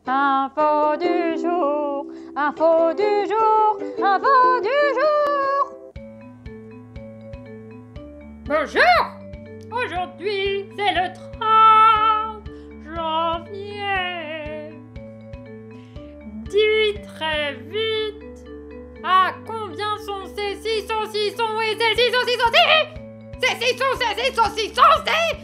Info du jour, info du jour, info du jour. Bonjour! Aujourd'hui, c'est le 30 janvier. Dis très vite à combien sont ces 600 et ces 600 c'est 600 c'est